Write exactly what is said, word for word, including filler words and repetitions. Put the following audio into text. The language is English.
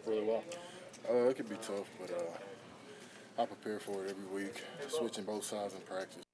really well? Uh, it can be tough, but uh, I prepare for it every week, switching both sides in practice.